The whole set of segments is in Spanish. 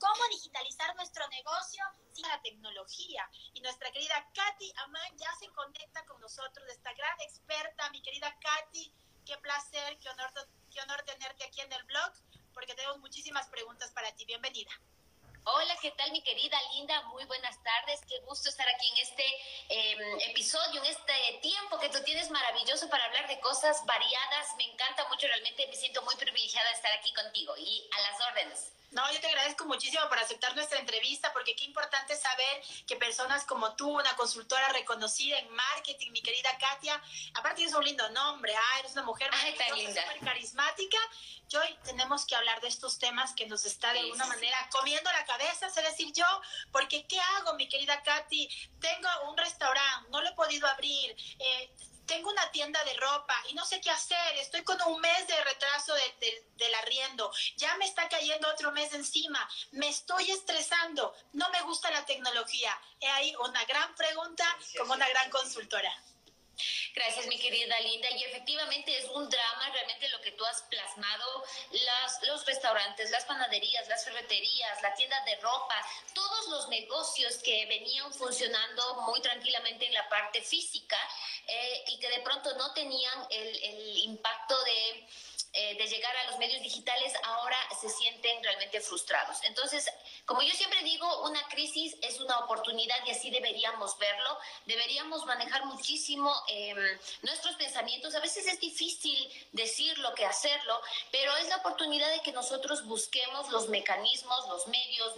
cómo digitalizar nuestro negocio sin la tecnología. Y nuestra querida Katy Amán ya se conecta con nosotros, esta gran experta. Mi querida Katy, qué placer, qué honor tenerte aquí en el blog, porque tenemos muchísimas preguntas para ti. Bienvenida. Hola, ¿qué tal, mi querida Linda? Muy buenas tardes. Qué gusto estar aquí en este episodio, en este tiempo que tú tienes maravilloso para hablar de cosas variadas. Me encanta mucho, realmente me siento muy privilegiada de estar aquí contigo y a las órdenes. No, yo te agradezco muchísimo por aceptar nuestra entrevista, porque qué importante saber que personas como tú, una consultora reconocida en marketing, mi querida Katia, aparte tienes un lindo nombre, eres una mujer súper carismática, y hoy tenemos que hablar de estos temas que nos está de alguna manera comiendo la cabeza, es decir, yo, porque ¿qué hago, mi querida Katy? Tengo un restaurante, no lo he podido abrir, tengo una tienda de ropa y no sé qué hacer, estoy con un mes de retraso del arriendo, ya me está cayendo otro mes encima, me estoy estresando, no me gusta la tecnología. He ahí una gran pregunta como una gran consultora. Gracias, mi querida Linda. Y efectivamente es un drama realmente lo que tú has plasmado. Los restaurantes, las panaderías, las ferreterías, la tienda de ropa, todos los negocios que venían funcionando muy tranquilamente en la parte física y que de pronto no tenían el impacto de llegar a los medios digitales, ahora se sienten realmente frustrados. Entonces, como yo siempre digo, una crisis es una oportunidad y así deberíamos verlo. Deberíamos manejar muchísimo nuestros pensamientos. A veces es difícil decirlo que hacerlo, pero es la oportunidad de que nosotros busquemos los mecanismos, los medios,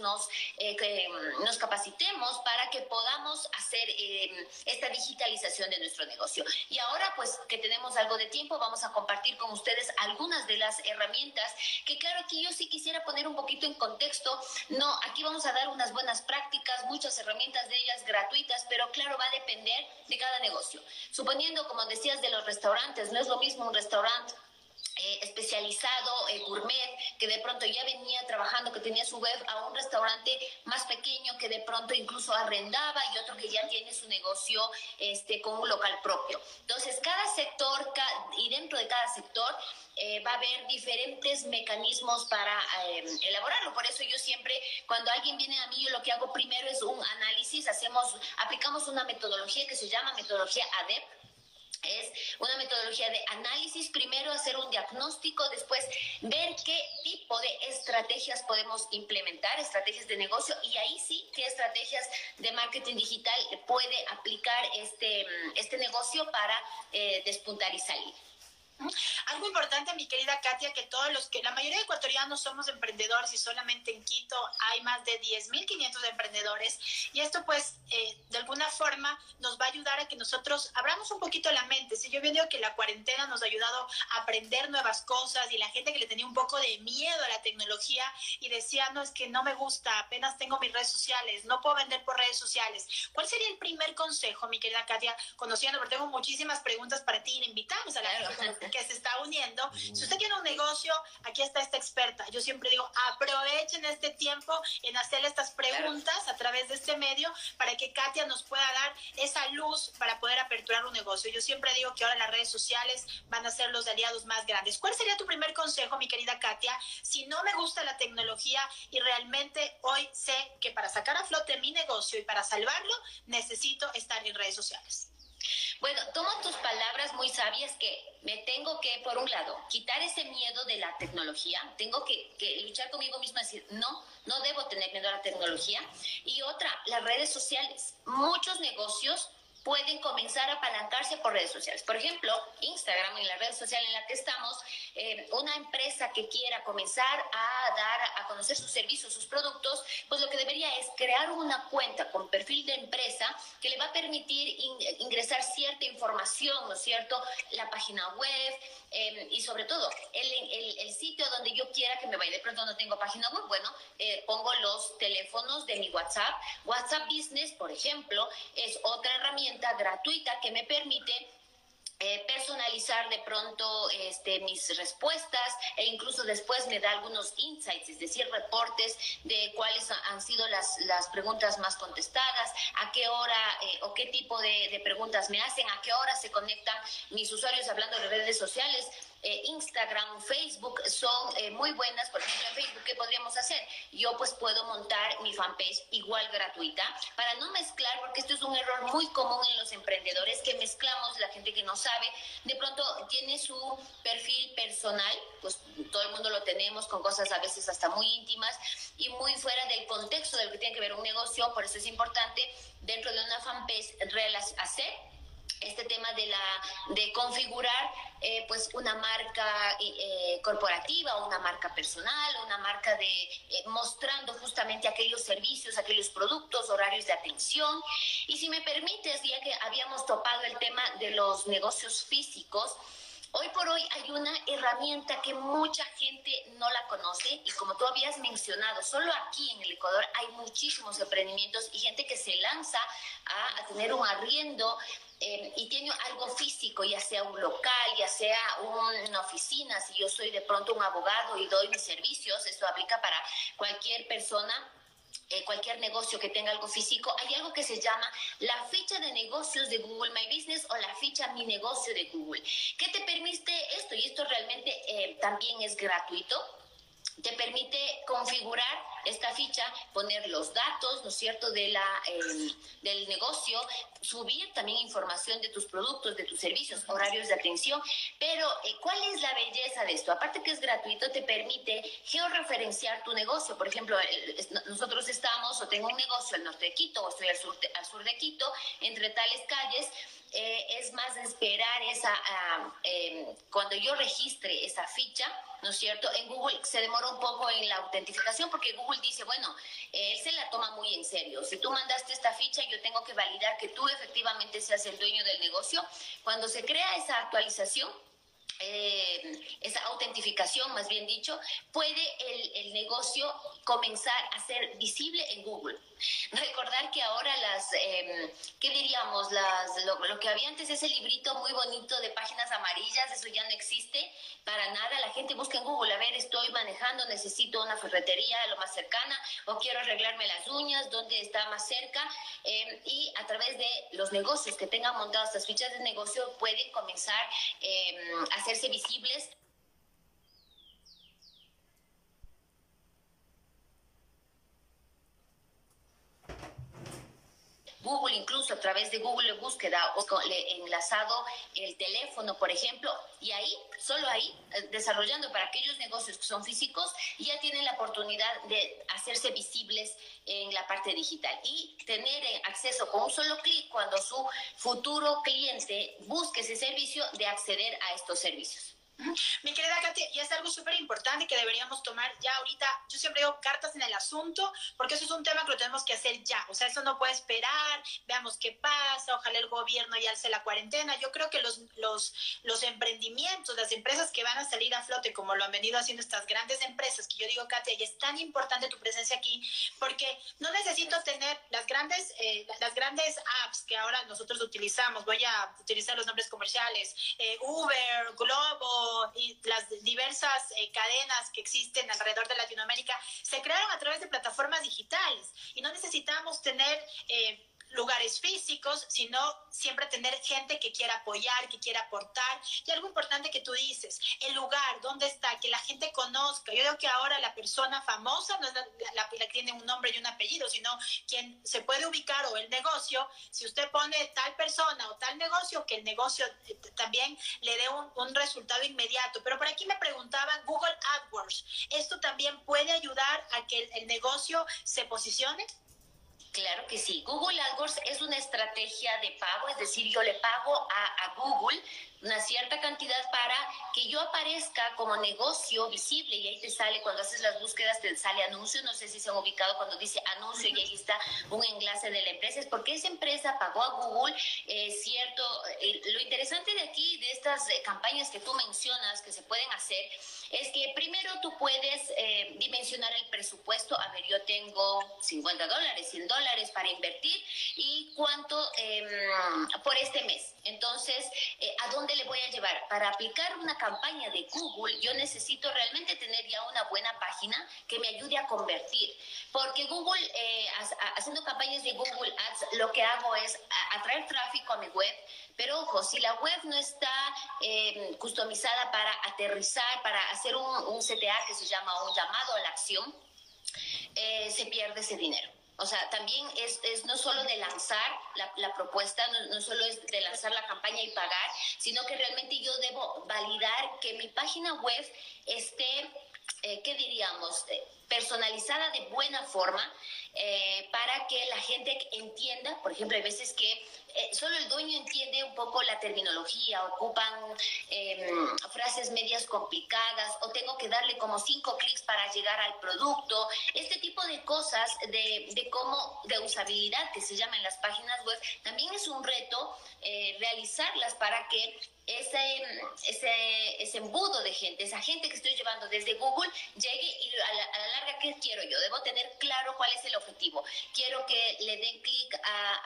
nos capacitemos para que podamos hacer esta digitalización de nuestro negocio. Y ahora, pues, que tenemos algo de tiempo, vamos a compartir con ustedes algunas de las herramientas que, claro, aquí yo sí quisiera poner un poquito en contexto. No, aquí vamos a dar unas buenas prácticas, muchas herramientas de ellas gratuitas, pero claro, va a depender de cada negocio. Suponiendo, como decías, de los restaurantes, no es lo mismo un restaurante especializado, gourmet, que de pronto ya venía trabajando, que tenía su web, a un restaurante más pequeño que de pronto incluso arrendaba, y otro que ya tiene su negocio con un local propio. Entonces, cada sector y dentro de cada sector va a haber diferentes mecanismos para elaborarlo. Por eso yo siempre, cuando alguien viene a mí, yo lo que hago primero es un análisis, aplicamos una metodología que se llama metodología ADEP. Es una metodología de análisis, primero hacer un diagnóstico, después ver qué tipo de estrategias podemos implementar, estrategias de negocio, y ahí sí, qué estrategias de marketing digital puede aplicar este negocio para despuntar y salir. Algo importante, mi querida Katia, que la mayoría de ecuatorianos somos emprendedores, y solamente en Quito hay más de 10.500 emprendedores, y esto pues de alguna forma nos va a ayudar a que nosotros abramos un poquito la mente. Si yo veo que la cuarentena nos ha ayudado a aprender nuevas cosas, y la gente que le tenía un poco de miedo a la tecnología y decía, no, es que no me gusta, apenas tengo mis redes sociales, no puedo vender por redes sociales. ¿Cuál sería el primer consejo, mi querida Katia, conociendo, porque tengo muchísimas preguntas para ti y le invitamos a la gente que se está uniendo? Si usted tiene un negocio, aquí está esta experta. Yo siempre digo, aprovechen este tiempo en hacerle estas preguntas a través de este medio, para que Katia nos pueda dar esa luz para poder aperturar un negocio. Yo siempre digo que ahora las redes sociales van a ser los aliados más grandes. ¿Cuál sería tu primer consejo, mi querida Katia? Si no me gusta la tecnología y realmente hoy sé que para sacar a flote mi negocio y para salvarlo, necesito estar en redes sociales. Bueno, tomo tus palabras muy sabias, que me tengo que, por un lado, quitar ese miedo de la tecnología, tengo que luchar conmigo misma y decir, no debo tener miedo a la tecnología. Y otra, las redes sociales. Muchos negocios pueden comenzar a apalancarse por redes sociales. Por ejemplo, Instagram, en la red social en la que estamos, una empresa que quiera comenzar a dar a conocer sus servicios, sus productos, pues lo que debería es crear una cuenta con perfil de empresa que le va a permitir ingresar cierta información, ¿no es cierto? La página web y sobre todo el sitio donde yo quiera que me vaya. De pronto no tengo página web, bueno, pongo los teléfonos de mi WhatsApp. WhatsApp Business, por ejemplo, es otra herramienta gratuita que me permite personalizar de pronto mis respuestas, e incluso después me da algunos insights, es decir, reportes de cuáles han sido las preguntas más contestadas, a qué hora o qué tipo de preguntas me hacen, a qué hora se conectan mis usuarios hablando de redes sociales. Instagram, Facebook son muy buenas. Por ejemplo, en Facebook, ¿qué podríamos hacer? Yo pues puedo montar mi fanpage igual gratuita para no mezclar, porque esto es un error muy común en los emprendedores, que mezclamos, la gente que no sabe, de pronto tiene su perfil personal, pues todo el mundo lo tenemos, con cosas a veces hasta muy íntimas y muy fuera del contexto de lo que tiene que ver un negocio. Por eso es importante dentro de una fanpage hacer este tema de configurar pues una marca corporativa, una marca personal, una marca de mostrando justamente aquellos servicios, aquellos productos, horarios de atención. Y si me permites, ya que habíamos topado el tema de los negocios físicos, hoy por hoy hay una herramienta que mucha gente no la conoce, y como tú habías mencionado, solo aquí en el Ecuador hay muchísimos emprendimientos y gente que se lanza a tener un arriendo y tiene algo físico, ya sea un local, ya sea una oficina. Si yo soy de pronto un abogado y doy mis servicios, esto aplica para cualquier persona, cualquier negocio que tenga algo físico. Hay algo que se llama la ficha de negocios de Google My Business o la ficha Mi Negocio de Google. ¿Qué te permite esto? Y esto realmente también es gratuito. Te permite configurar esta ficha, poner los datos, ¿no es cierto?, del negocio, subir también información de tus productos, de tus servicios, horarios de atención. Pero, ¿cuál es la belleza de esto? Aparte que es gratuito, te permite georreferenciar tu negocio. Por ejemplo, nosotros estamos, o tengo un negocio al norte de Quito, o estoy al sur de Quito, entre tales calles. Es más de esperar cuando yo registre esa ficha, ¿no es cierto? En Google se demora un poco en la autentificación, porque Google dice, bueno, él se la toma muy en serio. Si tú mandaste esta ficha, yo tengo que validar que tú efectivamente seas el dueño del negocio. Cuando se crea esa actualización, esa autentificación, más bien dicho, puede el negocio comenzar a ser visible en Google. Recordar que ahora ¿qué diríamos? Lo que había antes, ese librito muy bonito de páginas amarillas, eso ya no existe para nada. La gente busca en Google, a ver, estoy manejando, necesito una ferretería lo más cercana, o quiero arreglarme las uñas, ¿dónde está más cerca? Y a través de los negocios que tengan montadas estas fichas de negocio, pueden comenzar a hacerse visibles. Google, incluso a través de Google Búsqueda, o enlazado el teléfono, por ejemplo, y ahí, solo ahí, desarrollando para aquellos negocios que son físicos, ya tienen la oportunidad de hacerse visibles en la parte digital y tener acceso con un solo clic, cuando su futuro cliente busque ese servicio, de acceder a estos servicios. Mi querida Katia, y es algo súper importante que deberíamos tomar ya ahorita. Yo siempre digo cartas en el asunto, porque eso es un tema que lo tenemos que hacer ya. O sea, eso no puede esperar, veamos qué pasa, ojalá el gobierno ya alce la cuarentena. Yo creo que los emprendimientos, las empresas que van a salir a flote, como lo han venido haciendo estas grandes empresas, que yo digo, Katia, y es tan importante tu presencia aquí, porque no necesito tener las grandes apps que ahora nosotros utilizamos. Voy a utilizar los nombres comerciales, Uber, Globo, y las diversas cadenas que existen alrededor de Latinoamérica se crearon a través de plataformas digitales, y no necesitamos tener lugares físicos, sino siempre tener gente que quiera apoyar, que quiera aportar. Y algo importante que tú dices, el lugar, dónde está, que la gente conozca. Yo digo que ahora la persona famosa no es la que tiene un nombre y un apellido, sino quien se puede ubicar, o el negocio. Si usted pone tal persona o tal negocio, que el negocio también le dé un resultado inmediato. Pero por aquí me preguntaban, Google AdWords, ¿esto también puede ayudar a que el negocio se posicione? Claro que sí. Google AdWords es una estrategia de pago, es decir, yo le pago a Google una cierta cantidad para que yo aparezca como negocio visible, y ahí te sale, cuando haces las búsquedas, te sale anuncio. No sé si se han ubicado cuando dice anuncio y ahí está un enlace de la empresa. Es porque esa empresa pagó a Google, cierto. Lo interesante de aquí, de estas campañas que tú mencionas que se pueden hacer, es que primero tú puedes dimensionar el presupuesto. A ver, yo tengo $50, $100, $100 para invertir y cuánto por este mes. Entonces, ¿a dónde le voy a llevar? Para aplicar una campaña de Google, yo necesito realmente tener ya una buena página que me ayude a convertir. Porque Google, haciendo campañas de Google Ads, lo que hago es atraer tráfico a mi web. Pero ojo, si la web no está customizada para aterrizar, para hacer un CTA que se llama un llamado a la acción, se pierde ese dinero. O sea, también es no solo de lanzar la propuesta, no solo es de lanzar la campaña y pagar, sino que realmente yo debo validar que mi página web esté, ¿qué diríamos?, personalizada de buena forma, para que la gente entienda. Por ejemplo, hay veces que solo el dueño entiende un poco la terminología, ocupan frases medias complicadas, o tengo que darle como 5 clics para llegar al producto. Este tipo de cosas de usabilidad, que se llama en las páginas web, también es un reto realizarlas para que ese embudo de gente, esa gente que estoy llevando desde Google, llegue y a la larga, ¿qué quiero yo? Debo tener claro cuál es el objetivo. Quiero que le den clic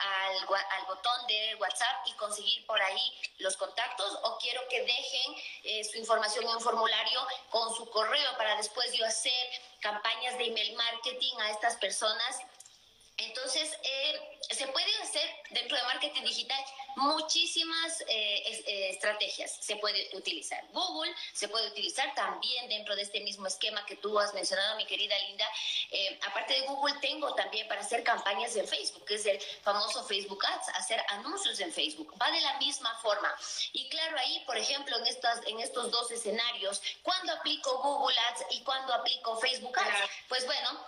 al botón de WhatsApp y conseguir por ahí los contactos, o quiero que dejen su información en un formulario con su correo para después yo hacer campañas de email marketing a estas personas. Entonces, se puede hacer dentro de marketing digital muchísimas estrategias. Se puede utilizar Google, se puede utilizar también dentro de este mismo esquema que tú has mencionado, mi querida Linda. Aparte de Google, tengo también para hacer campañas en Facebook, que es el famoso Facebook Ads, hacer anuncios en Facebook. Va de la misma forma. Y claro, ahí, por ejemplo, en estos dos escenarios, ¿cuándo aplico Google Ads y cuándo aplico Facebook Ads? Pues bueno,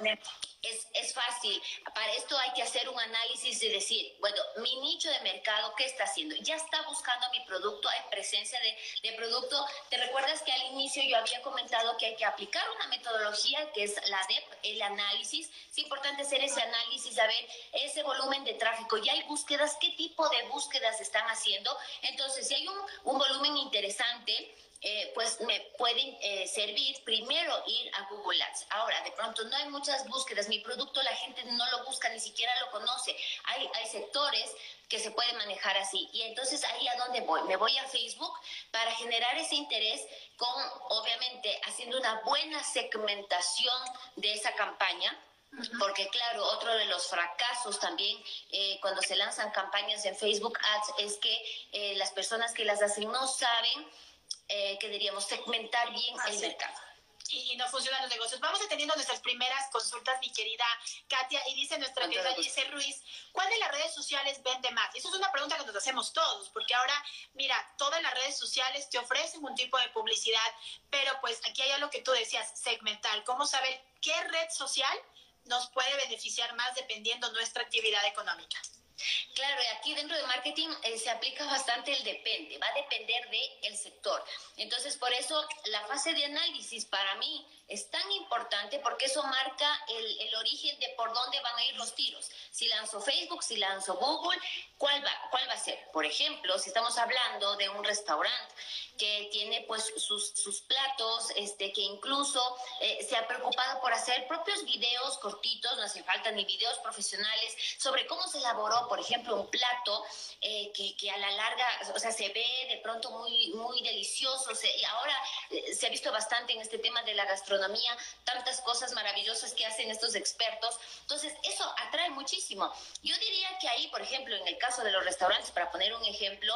es fácil. Para esto hay que hacer un análisis de decir, bueno, mi nicho de mercado, ¿qué está haciendo? Ya está buscando mi producto, hay presencia de producto. ¿Te recuerdas que al inicio yo había comentado que hay que aplicar una metodología que es la DEP, el análisis? Es importante hacer ese análisis, saber ese volumen de tráfico. Ya hay búsquedas, ¿qué tipo de búsquedas están haciendo? Entonces, si hay un volumen interesante, pues me pueden servir primero ir a Google Ads. Ahora, de pronto no hay muchas búsquedas, mi producto la gente no lo busca, ni siquiera lo conoce. Hay sectores que se pueden manejar así. Y entonces, ¿ahí a dónde voy? Me voy a Facebook para generar ese interés con, obviamente, haciendo una buena segmentación de esa campaña. Porque claro, otro de los fracasos también cuando se lanzan campañas en Facebook Ads es que las personas que las hacen no saben, que diríamos, segmentar bien el mercado. Y no funcionan los negocios. Vamos atendiendo nuestras primeras consultas, mi querida Katia, y dice nuestra querida Giselle Ruiz, ¿cuál de las redes sociales vende más? Eso es una pregunta que nos hacemos todos, porque ahora, mira, todas las redes sociales te ofrecen un tipo de publicidad, pero pues aquí hay algo que tú decías, segmentar. ¿Cómo saber qué red social nos puede beneficiar más dependiendo nuestra actividad económica? Claro, y aquí dentro de marketing se aplica bastante el depende, va a depender del sector. Entonces, por eso la fase de análisis para mí es tan importante, porque eso marca el origen de por dónde van a ir los tiros. Si lanzo Facebook, si lanzo Google, ¿cuál va a ser? Por ejemplo, si estamos hablando de un restaurante que tiene pues sus platos, que incluso se ha preocupado por hacer propios videos cortitos, no hace falta ni videos profesionales, sobre cómo se elaboró, por ejemplo, un plato que a la larga, o sea, se ve de pronto muy, muy delicioso. Y ahora se ha visto bastante en este tema de la gastronomía, tantas cosas maravillosas que hacen estos expertos. Entonces, eso atrae muchísimo. Yo diría que ahí, por ejemplo, en el caso de los restaurantes, para poner un ejemplo,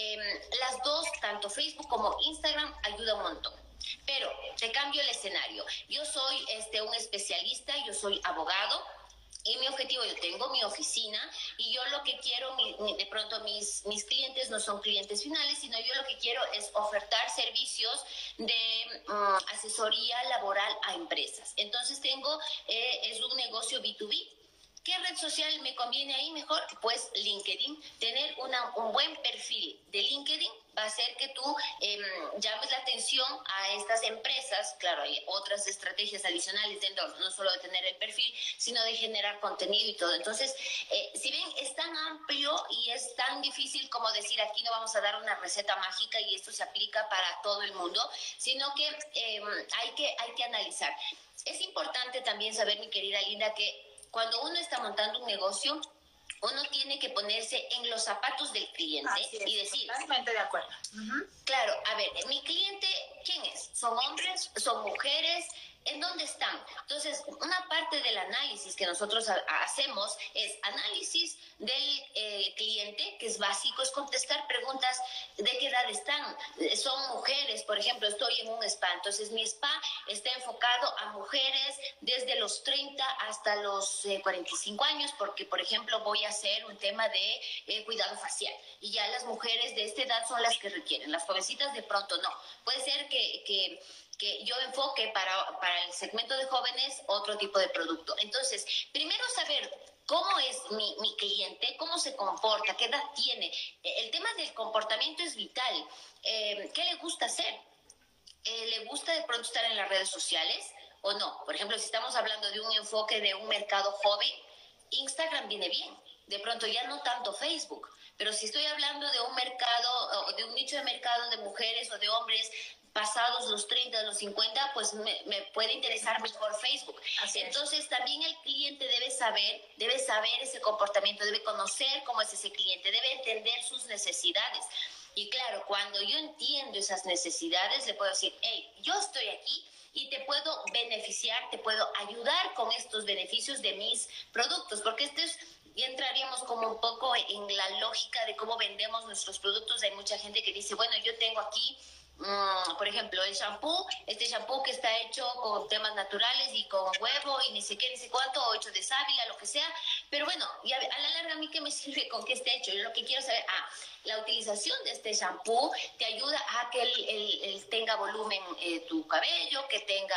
las dos, tanto Facebook como Instagram, ayuda un montón. Pero te cambio el escenario. Yo soy un especialista, yo soy abogado, y mi objetivo, yo tengo mi oficina y yo lo que quiero, de pronto mis clientes no son clientes finales, sino yo lo que quiero es ofertar servicios de asesoría laboral a empresas. Entonces es un negocio B2B. ¿Qué red social me conviene ahí mejor? Pues LinkedIn. Tener un buen perfil de LinkedIn va a hacer que tú llames la atención a estas empresas. Claro, hay otras estrategias adicionales dentro, no solo de tener el perfil, sino de generar contenido y todo. Entonces, si bien es tan amplio y es tan difícil como decir, aquí no vamos a dar una receta mágica y esto se aplica para todo el mundo, sino que hay que analizar. Es importante también saber, mi querida Linda, que cuando uno está montando un negocio, uno tiene que ponerse en los zapatos del cliente y decir, totalmente de acuerdo. Claro, a ver, mi cliente, ¿quién es? ¿Son hombres? ¿Son mujeres? ¿En dónde están? Entonces, una parte del análisis que nosotros hacemos es análisis del cliente, que es básico, es contestar preguntas de qué edad están. Son mujeres, por ejemplo, estoy en un spa, entonces mi spa está enfocado a mujeres desde los 30 hasta los 45 años, porque, por ejemplo, voy a hacer un tema de cuidado facial, y ya las mujeres de esta edad son las que requieren, las jovencitas de pronto no. Puede ser que yo enfoque para el segmento de jóvenes otro tipo de producto. Entonces, primero saber cómo es mi cliente, cómo se comporta, qué edad tiene. El tema del comportamiento es vital. ¿Qué le gusta hacer? ¿Le gusta de pronto estar en las redes sociales o no? Por ejemplo, si estamos hablando de un enfoque de un mercado joven, Instagram viene bien. De pronto ya no tanto Facebook. Pero si estoy hablando de un mercado, o de un nicho de mercado de mujeres o de hombres pasados los 30, los 50, pues me puede interesar mejor Facebook. Entonces también el cliente debe saber ese comportamiento, debe conocer cómo es ese cliente, debe entender sus necesidades. Y claro, cuando yo entiendo esas necesidades, le puedo decir, hey, yo estoy aquí y te puedo beneficiar, te puedo ayudar con estos beneficios de mis productos, porque ya entraríamos como un poco en la lógica de cómo vendemos nuestros productos. Hay mucha gente que dice, bueno, yo tengo aquí, por ejemplo, el shampoo, este shampoo que está hecho con temas naturales y con huevo y ni sé qué, ni sé cuánto, o hecho de sábila, lo que sea, pero bueno, y a la larga, ¿a mí qué me sirve con qué esté hecho? Yo lo que quiero saber, la utilización de este shampoo te ayuda a que él tenga volumen tu cabello, que tenga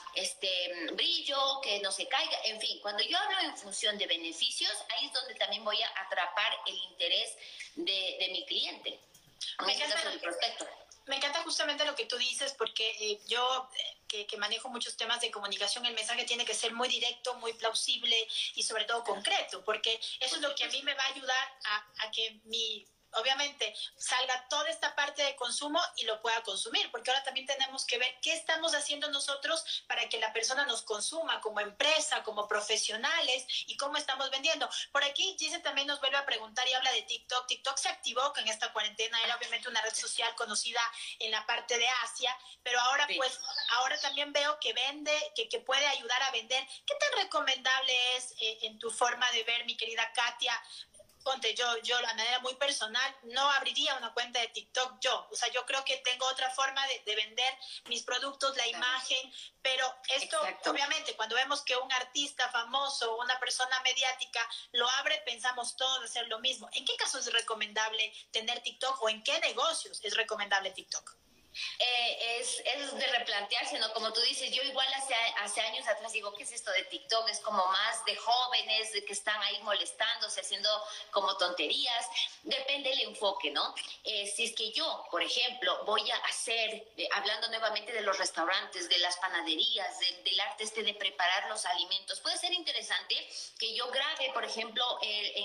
brillo, que no se caiga, en fin, cuando yo hablo en función de beneficios, ahí es donde también voy a atrapar el interés de mi cliente, en este caso del prospecto. Me encanta justamente lo que tú dices, porque yo que manejo muchos temas de comunicación, el mensaje tiene que ser muy directo, muy plausible y sobre todo concreto, porque eso es lo que a mí me va a ayudar a que obviamente salga toda esta parte de consumo y lo pueda consumir, porque ahora también tenemos que ver qué estamos haciendo nosotros para que la persona nos consuma como empresa, como profesionales, y cómo estamos vendiendo. Por aquí Gise también nos vuelve a preguntar y habla de TikTok. TikTok se activó en esta cuarentena, era obviamente una red social conocida en la parte de Asia, pero ahora pues ahora también veo que vende, que puede ayudar a vender. ¿Qué tan recomendable es en tu forma de ver, mi querida Katia? Ponte, yo de manera muy personal no abriría una cuenta de TikTok o sea, yo creo que tengo otra forma de vender mis productos, la imagen, pero esto obviamente cuando vemos que un artista famoso o una persona mediática lo abre, pensamos todos hacer lo mismo. ¿En qué casos es recomendable tener TikTok o en qué negocios es recomendable TikTok? Es de replantearse, ¿no? Como tú dices, yo igual hace años atrás digo, ¿qué es esto de TikTok? Es como más de jóvenes que están ahí molestándose, haciendo como tonterías. Depende el enfoque, ¿no? Si es que yo, por ejemplo, voy a hacer, hablando nuevamente de los restaurantes, de las panaderías, del arte de preparar los alimentos, puede ser interesante que yo grabe, por ejemplo,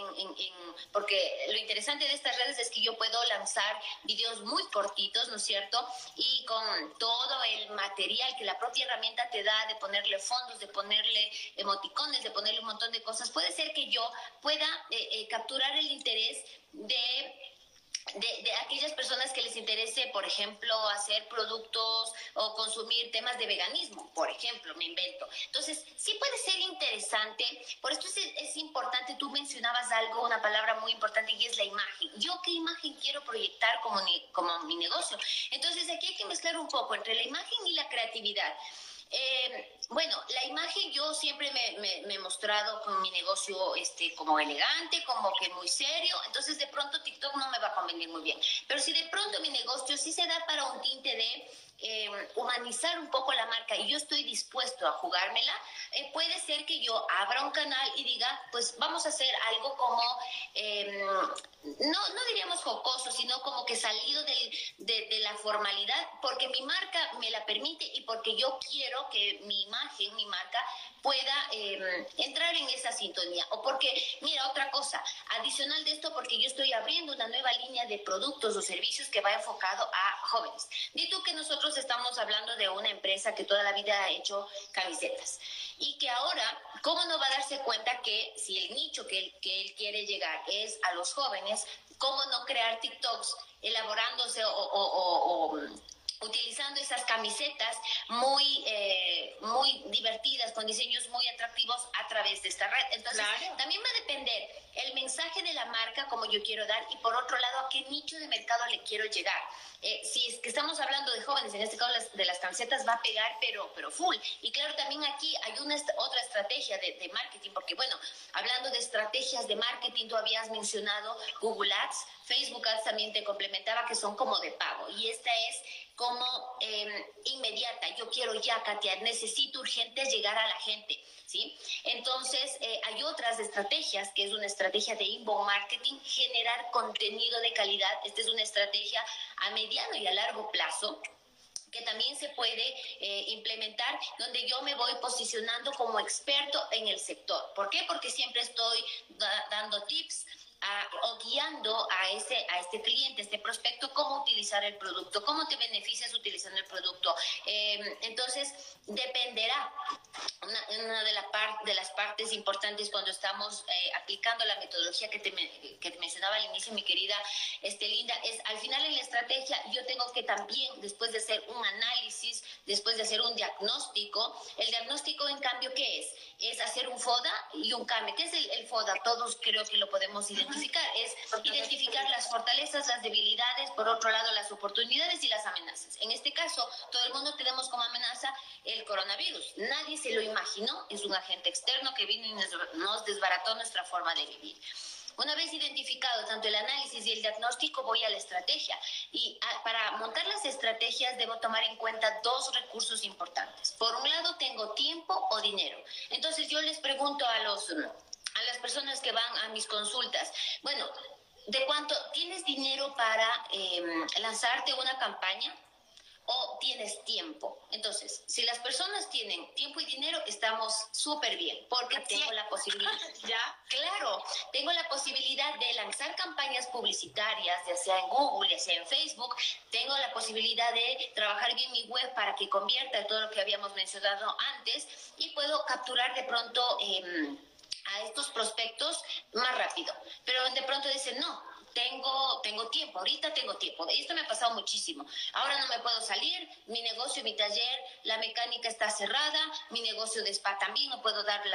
porque lo interesante de estas redes es que yo puedo lanzar videos muy cortitos, ¿no es cierto? Y con todo el material que la propia herramienta te da, de ponerle fondos, de ponerle emoticones, de ponerle un montón de cosas, puede ser que yo pueda capturar el interés de aquellas personas que les interese, por ejemplo, hacer productos o consumir temas de veganismo, por ejemplo, me invento. Entonces, sí puede ser interesante, por esto es importante, tú mencionabas algo, una palabra muy importante, y es la imagen. ¿Yo qué imagen quiero proyectar como mi negocio? Entonces, aquí hay que mezclar un poco entre la imagen y la creatividad. Bueno, la imagen yo siempre me he mostrado con mi negocio como elegante, como que muy serio, entonces de pronto TikTok no me va a convenir muy bien. Pero si de pronto mi negocio sí se da para un tinte de humanizar un poco la marca y yo estoy dispuesto a jugármela, puede ser que yo abra un canal y diga, pues vamos a hacer algo como, no diríamos jocoso, sino como que salido de la formalidad, porque mi marca me la permite y porque yo quiero quiero que mi imagen, mi marca, pueda entrar en esa sintonía. O porque, mira, otra cosa, adicional de esto, porque yo estoy abriendo una nueva línea de productos o servicios que va enfocado a jóvenes. Di tú que nosotros estamos hablando de una empresa que toda la vida ha hecho camisetas y que ahora, ¿cómo no va a darse cuenta que si el nicho que él quiere llegar es a los jóvenes, cómo no crear TikToks elaborándose o utilizando esas camisetas muy divertidas, con diseños muy atractivos a través de esta red? Entonces, claro, también va a depender el mensaje de la marca como yo quiero dar y por otro lado a qué nicho de mercado le quiero llegar. Si es que estamos hablando de jóvenes, en este caso de las camisetas va a pegar pero full. Y claro, también aquí hay otra estrategia de marketing, porque bueno, hablando de estrategias de marketing, tú habías mencionado Google Ads, Facebook Ads también te complementaba, que son como de pago, y esta es como inmediata. Yo quiero ya, Katia, necesito urgente llegar a la gente, ¿sí? Entonces, hay otras estrategias, que es una estrategia de inbound marketing, generar contenido de calidad. Esta es una estrategia a mediano y a largo plazo que también se puede implementar, donde yo me voy posicionando como experto en el sector. ¿Por qué? Porque siempre estoy dando tips o guiando a este cliente, a este prospecto, cómo utilizar el producto, cómo te beneficias utilizando el producto. Entonces, dependerá. Una de las partes importantes cuando estamos aplicando la metodología que te mencionaba al inicio, mi querida Linda, es al final en la estrategia yo tengo que también, después de hacer un análisis, después de hacer un diagnóstico, el diagnóstico en cambio, ¿qué es? Es hacer un FODA y un CAME. ¿Qué es el FODA? Todos creo que lo podemos identificar. Es identificar las fortalezas, las debilidades, por otro lado las oportunidades y las amenazas. En este caso, todo el mundo tenemos como amenaza el coronavirus. Nadie se lo imaginó, es un agente externo que vino y nos desbarató nuestra forma de vivir. Una vez identificado tanto el análisis y el diagnóstico, voy a la estrategia. Y para montar las estrategias debo tomar en cuenta dos recursos importantes. Por un lado, tengo tiempo o dinero. Entonces yo les pregunto a las personas que van a mis consultas, bueno, ¿de cuánto tienes dinero para lanzarte una campaña? ¿O tienes tiempo? Entonces, si las personas tienen tiempo y dinero, estamos súper bien, porque tengo la posibilidad, tengo la posibilidad de lanzar campañas publicitarias, ya sea en Google, ya sea en Facebook, tengo la posibilidad de trabajar bien mi web para que convierta todo lo que habíamos mencionado antes y puedo capturar de pronto a estos prospectos más rápido. Pero de pronto dicen, no, tengo tiempo, ahorita tengo tiempo. Esto me ha pasado muchísimo. Ahora no me puedo salir, mi negocio, mi taller, la mecánica está cerrada, mi negocio de spa también, no puedo dar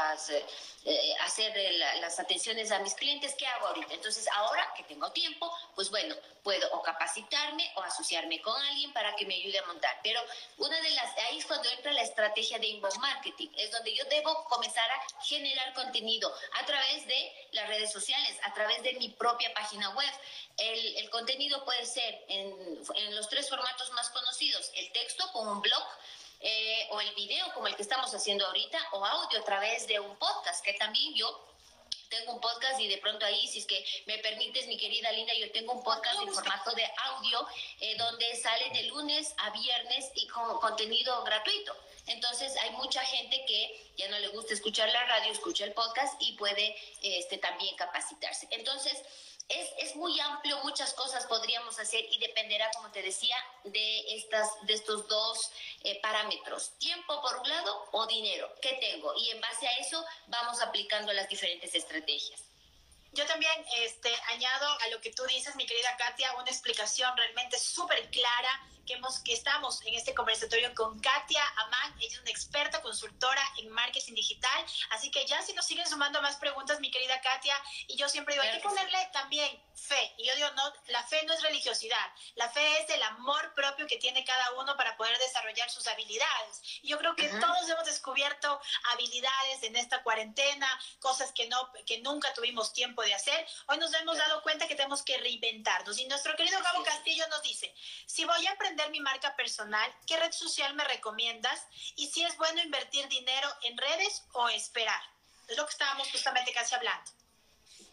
hacer las atenciones a mis clientes. ¿Qué hago ahorita? Entonces, ahora que tengo tiempo, pues bueno, puedo o capacitarme o asociarme con alguien para que me ayude a montar. Pero ahí es cuando entra la estrategia de inbound marketing, es donde yo debo comenzar a generar contenido a través de las redes sociales, a través de mi propia página web. El contenido puede ser en los tres formatos más conocidos: el texto con un blog, o el video como el que estamos haciendo ahorita, o audio a través de un podcast, que también yo tengo un podcast, y de pronto ahí, si es que me permites, mi querida Linda, yo tengo un podcast en formato de audio donde sale de lunes a viernes y con contenido gratuito. Entonces hay mucha gente que ya no le gusta escuchar la radio, escucha el podcast y puede también capacitarse. Entonces es muy amplio, muchas cosas podríamos hacer y dependerá, como te decía, de estos dos parámetros: tiempo por un lado o dinero, ¿qué tengo? Y en base a eso vamos aplicando las diferentes estrategias. Yo también añado a lo que tú dices, mi querida Katia, una explicación realmente súper clara que estamos en este conversatorio con Katia Amán. Ella es una experta consultora en marketing digital, así que ya si nos siguen sumando más preguntas, mi querida Katia, y yo siempre digo, hay que ponerle también fe, y yo digo, no, la fe no es religiosidad, la fe es el amor propio que tiene cada uno para poder desarrollar sus habilidades, y yo creo que todos hemos descubierto habilidades en esta cuarentena, cosas que nunca tuvimos tiempo de hacer. Hoy nos hemos dado cuenta que tenemos que reinventarnos, y nuestro querido Gabo Castillo nos dice, si voy a emprender mi marca personal, ¿qué red social me recomiendas? Y si es bueno invertir dinero en redes o esperar. Es lo que estábamos justamente casi hablando.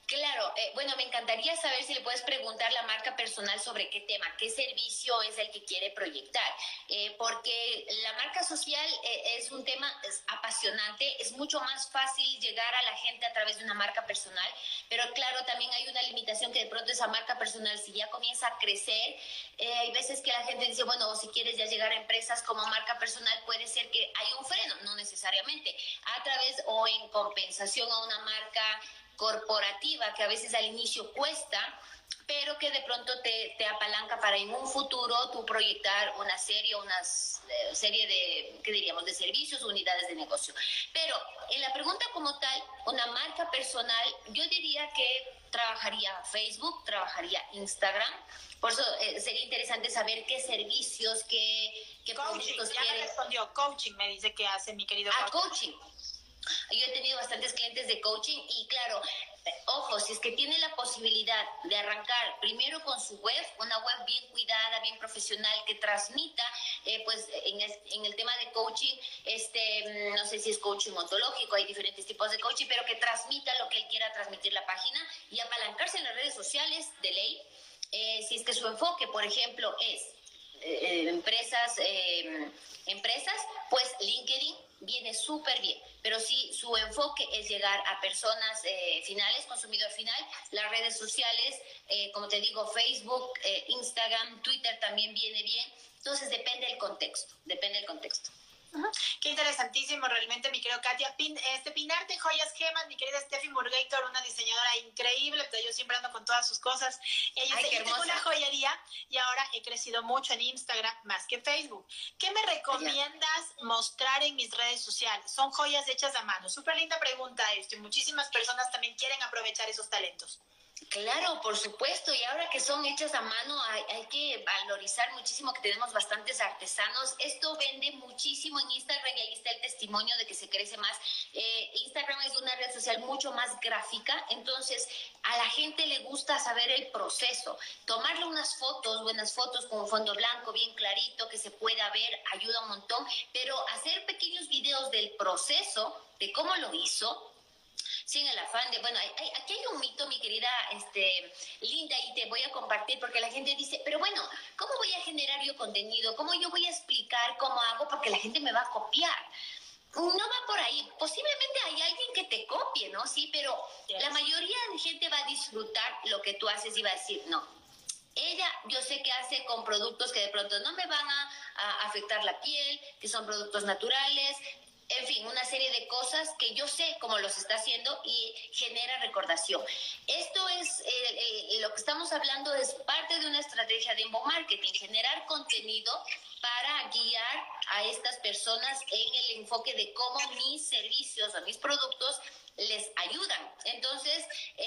Claro, bueno, me encantaría saber si le puedes preguntar a la marca personal sobre qué tema, qué servicio es el que quiere proyectar, porque la marca social es un tema apasionante, es mucho más fácil llegar a la gente a través de una marca personal, pero claro, también hay una limitación que de pronto esa marca personal, si ya comienza a crecer, hay veces que la gente dice, bueno, si quieres ya llegar a empresas como marca personal, puede ser que hay un freno, no necesariamente, a través o en compensación a una marca corporativa que a veces al inicio cuesta, pero que de pronto te apalanca para en un futuro tú proyectar una serie de, ¿qué diríamos?, de servicios, unidades de negocio. Pero en la pregunta como tal, una marca personal, yo diría que trabajaría Facebook, trabajaría Instagram. Por eso sería interesante saber qué servicios, qué coaching, productos ya me respondió, coaching me dice que hace mi querido coaching. Yo he tenido bastantes clientes de coaching y claro, ojo, si es que tiene la posibilidad de arrancar primero con su web, una web bien cuidada, bien profesional, que transmita, pues en el tema de coaching, no sé si es coaching ontológico, hay diferentes tipos de coaching, pero que transmita lo que él quiera transmitir la página y apalancarse en las redes sociales de ley, si es que su enfoque, por ejemplo, es empresas, pues LinkedIn viene súper bien, pero si su enfoque es llegar a personas finales, consumidor final, las redes sociales, como te digo, Facebook, Instagram, Twitter también viene bien, entonces depende del contexto. Qué interesantísimo realmente, mi querido Katia. Pinarte Joyas Gemas, mi querida Steffi Murgator, una diseñadora increíble, pero yo siempre ando con todas sus cosas. Ella dice, yo tengo una joyería y ahora he crecido mucho en Instagram más que Facebook. ¿Qué me recomiendas mostrar en mis redes sociales? Son joyas hechas a mano. Súper linda pregunta esto, y muchísimas personas también quieren aprovechar esos talentos. Claro, por supuesto, y ahora que son hechas a mano hay que valorizar muchísimo que tenemos bastantes artesanos. Esto vende muchísimo en Instagram y ahí está el testimonio de que se crece más. Instagram es una red social mucho más gráfica, entonces a la gente le gusta saber el proceso. Tomarle unas fotos, buenas fotos con un fondo blanco bien clarito que se pueda ver, ayuda un montón, pero hacer pequeños videos del proceso, de cómo lo hizo, sin el afán de, bueno, aquí hay un mito, mi querida Linda, y te voy a compartir porque la gente dice, pero bueno, ¿cómo voy a generar yo contenido? ¿Cómo yo voy a explicar cómo hago? Porque la gente me va a copiar. No va por ahí. Posiblemente hay alguien que te copie, ¿no? Sí, pero la mayoría de gente va a disfrutar lo que tú haces y va a decir, no, ella yo sé que hace con productos que de pronto no me van a afectar la piel, que son productos naturales, en fin, una serie de cosas que yo sé cómo los está haciendo y genera recordación. Esto es, lo que estamos hablando es parte de una estrategia de inbound marketing, generar contenido para guiar a estas personas en el enfoque de cómo mis servicios o mis productos les ayudan. Entonces,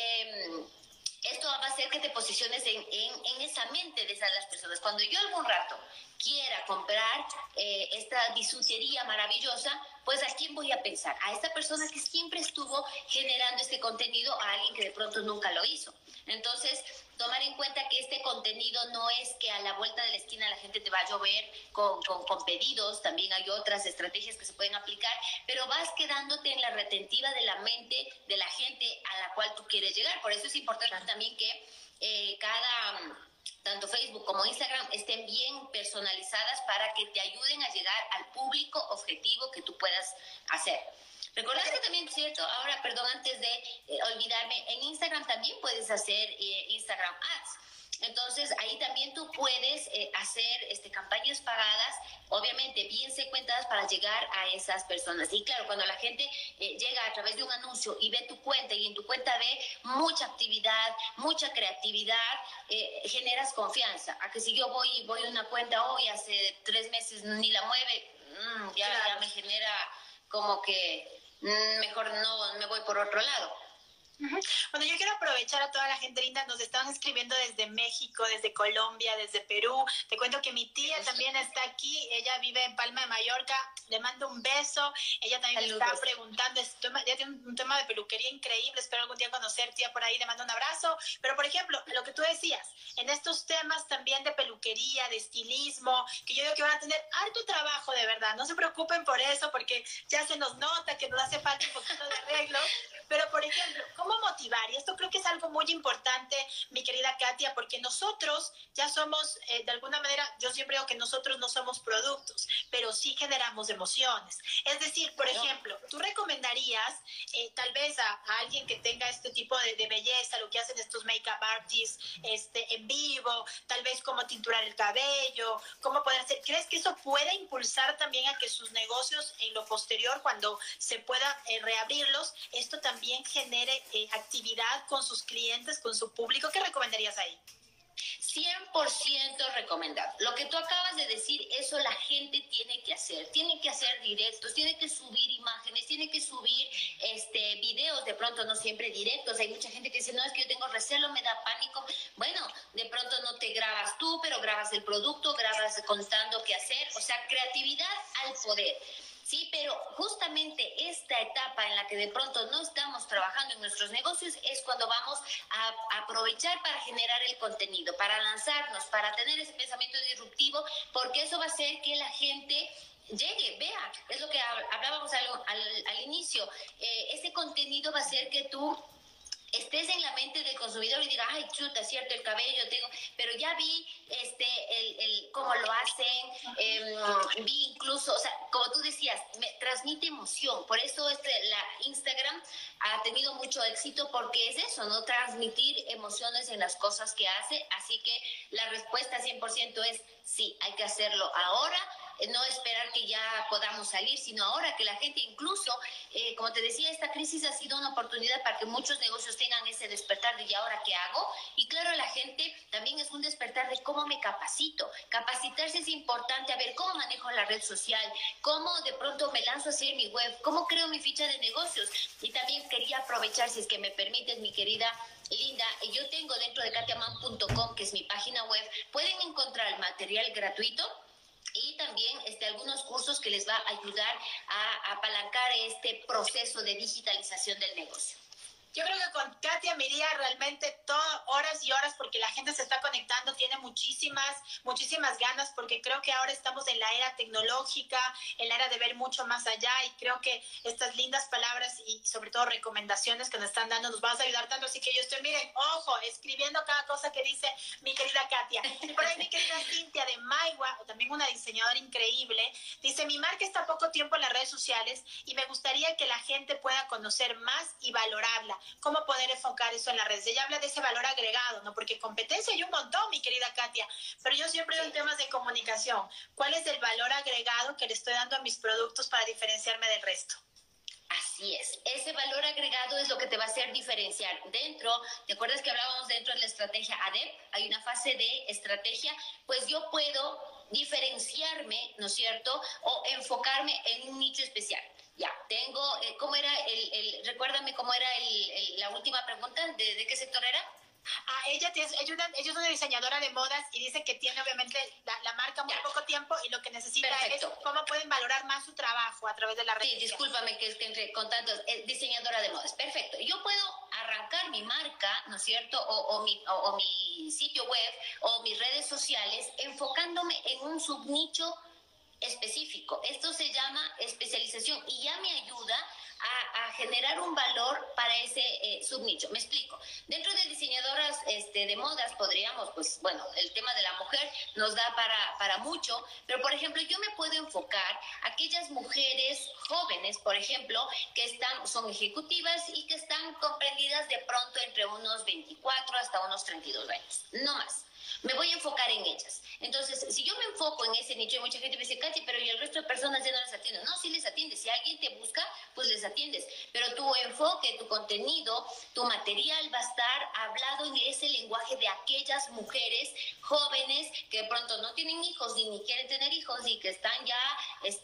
esto va a hacer que te posiciones en esa mente de esas las personas. Cuando yo algún rato quiera comprar esta bisutería maravillosa, pues ¿a quién voy a pensar? A esta persona que siempre estuvo generando este contenido, a alguien que de pronto nunca lo hizo. Entonces, tomar en cuenta que este contenido no es que a la vuelta de la esquina la gente te va a llover con pedidos, también hay otras estrategias que se pueden aplicar, pero vas quedándote en la retentiva de la mente de la gente a la cual tú quieres llegar. Por eso es importante también que tanto Facebook como Instagram estén bien personalizadas para que te ayuden a llegar al público objetivo que tú puedas hacer. Recordad que también, cierto, ahora, perdón, antes de olvidarme, en Instagram también puedes hacer Instagram Ads. Entonces, ahí también tú puedes hacer campañas pagadas, obviamente bien segmentadas para llegar a esas personas. Y claro, cuando la gente llega a través de un anuncio y ve tu cuenta y en tu cuenta ve mucha actividad, mucha creatividad, generas confianza. A que si yo voy a una cuenta hoy, hace 3 meses ni la mueve, ya me genera como que mejor no me voy por otro lado. Bueno, yo quiero aprovechar a toda la gente linda, nos están escribiendo desde México, desde Colombia, desde Perú. Te cuento que mi tía también está aquí, ella vive en Palma de Mallorca, le mando un beso. Ella también me está preguntando, ya tiene un tema de peluquería increíble, espero algún día conocer, tía, por ahí, le mando un abrazo. Pero por ejemplo, lo que tú decías, en estos temas también de peluquería, de estilismo, que yo digo que van a tener harto trabajo, de verdad, no se preocupen por eso, porque ya se nos nota que nos hace falta un poquito de arreglo. Pero por ejemplo, ¿cómo motivar motivar. Y esto creo que es algo muy importante, mi querida Katia, porque nosotros ya somos, de alguna manera, yo siempre digo que nosotros no somos productos, pero sí generamos emociones. Es decir, por ejemplo, tú recomendarías tal vez a alguien que tenga este tipo de belleza, lo que hacen estos make-up artists en vivo, tal vez cómo tinturar el cabello, cómo poder hacer. ¿Crees que eso puede impulsar también a que sus negocios en lo posterior, cuando se pueda reabrirlos, esto también genere actividad con sus clientes, con su público? ¿Qué recomendarías ahí? 100% recomendado. Lo que tú acabas de decir, eso la gente tiene que hacer directos, tiene que subir imágenes, tiene que subir videos, de pronto no siempre directos. Hay mucha gente que dice, no, es que yo tengo recelo, me da pánico. Bueno, de pronto no te grabas tú, pero grabas el producto, grabas contando qué hacer, o sea, creatividad al poder. Sí, pero justamente esta etapa en la que de pronto no estamos trabajando en nuestros negocios es cuando vamos a aprovechar para generar el contenido, para lanzarnos, para tener ese pensamiento disruptivo, porque eso va a hacer que la gente llegue, vea, es lo que hablábamos al inicio, ese contenido va a hacer que tú estés en la mente del consumidor y diga, ay, chuta, es cierto, el cabello tengo, pero ya vi cómo lo hacen, vi incluso, o sea, como tú decías, me transmite emoción, por eso la Instagram ha tenido mucho éxito, porque es eso, ¿no? Transmitir emociones en las cosas que hace, así que la respuesta 100% es sí, hay que hacerlo ahora, no esperar que ya podamos salir, sino ahora que la gente incluso, como te decía, esta crisis ha sido una oportunidad para que muchos negocios tengan ese despertar de ¿y ahora qué hago? Y claro, la gente también es un despertar de cómo me capacito. Capacitarse es importante, a ver cómo manejo la red social, cómo de pronto me lanzo a hacer mi web, cómo creo mi ficha de negocios. Y también quería aprovechar, si es que me permites, mi querida Linda, yo tengo dentro de katiaman.com, que es mi página web, pueden encontrar material gratuito y también algunos cursos que les va a ayudar a apalancar este proceso de digitalización del negocio. Yo creo que con Katia me iría realmente horas y horas, porque la gente se está conectando, tiene muchísimas ganas, porque creo que ahora estamos en la era tecnológica, en la era de ver mucho más allá, y creo que estas lindas palabras y sobre todo recomendaciones que nos están dando nos van a ayudar tanto. Así que yo estoy, miren, ojo, escribiendo cada cosa que dice mi querida Katia. Y por ahí mi querida Cintia de Maiwa, también una diseñadora increíble, dice, mi marca está poco tiempo en las redes sociales y me gustaría que la gente pueda conocer más y valorarla. ¿Cómo poder enfocar eso en las redes? Ella habla de ese valor agregado, ¿no? Porque competencia hay un montón, mi querida Katia, pero yo siempre digo en temas de comunicación, ¿cuál es el valor agregado que le estoy dando a mis productos para diferenciarme del resto? Así es, ese valor agregado es lo que te va a hacer diferenciar. ¿Te acuerdas que hablábamos dentro de la estrategia ADEP? Hay una fase de estrategia, pues yo puedo diferenciarme, ¿no es cierto? O enfocarme en un nicho especial. Ya, tengo, ¿cómo era recuérdame cómo era la última pregunta? ¿De qué sector era? Ella es una diseñadora de modas y dice que tiene obviamente la marca muy poco tiempo y lo que necesita es cómo pueden valorar más su trabajo a través de la red. Sí, discúlpame que entre con tantos, diseñadora de modas, perfecto. Yo puedo arrancar mi marca, ¿no es cierto? O mi sitio web o mis redes sociales enfocándome en un subnicho específico. Esto se llama especialización y ya me ayuda a generar un valor para ese subnicho. Me explico. Dentro de diseñadoras de modas podríamos, pues bueno, el tema de la mujer nos da para mucho, pero por ejemplo yo me puedo enfocar a aquellas mujeres jóvenes, por ejemplo, que son ejecutivas y que están comprendidas de pronto entre unos 24 hasta unos 32 años, no más. Me voy a enfocar en ellas. Entonces, si yo me enfoco en ese nicho, y mucha gente me dice, Katy, pero ¿y el resto de personas ya no les atiendo? No, sí les atiendes. Si alguien te busca, pues les atiendes. Pero tu enfoque, tu contenido, tu material va a estar hablado en ese lenguaje de aquellas mujeres jóvenes que de pronto no tienen hijos ni quieren tener hijos y que están ya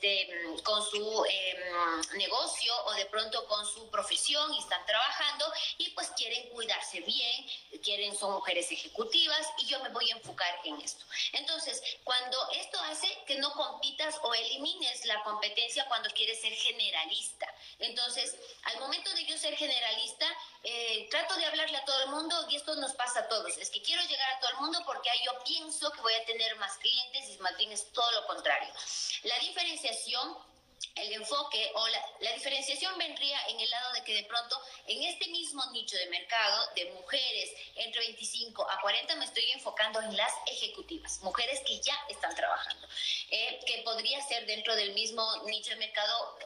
con su negocio o de pronto con su profesión y están trabajando y pues quieren cuidarse bien, son mujeres ejecutivas y yo me voy a enfocar en esto. Entonces, cuando esto hace que no compitas o elimines la competencia cuando quieres ser generalista. Entonces, al momento de yo ser generalista, trato de hablarle a todo el mundo y esto nos pasa a todos. Es que quiero llegar a todo el mundo porque ahí yo pienso que voy a tener más clientes y más bien es todo lo contrario. La diferenciación el enfoque o la diferenciación vendría en el lado de que de pronto en este mismo nicho de mercado de mujeres entre 25 a 40 me estoy enfocando en las ejecutivas, mujeres que ya están trabajando, que podría ser dentro del mismo nicho de mercado